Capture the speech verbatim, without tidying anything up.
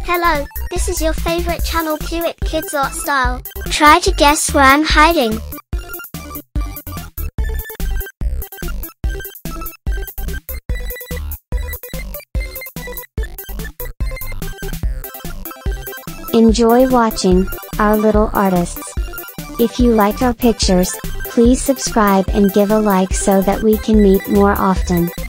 Hello, this is your favorite channel Pewit Kids Art Style. Try to guess where I'm hiding. Enjoy watching our little artists. If you liked our pictures, please subscribe and give a like so that we can meet more often.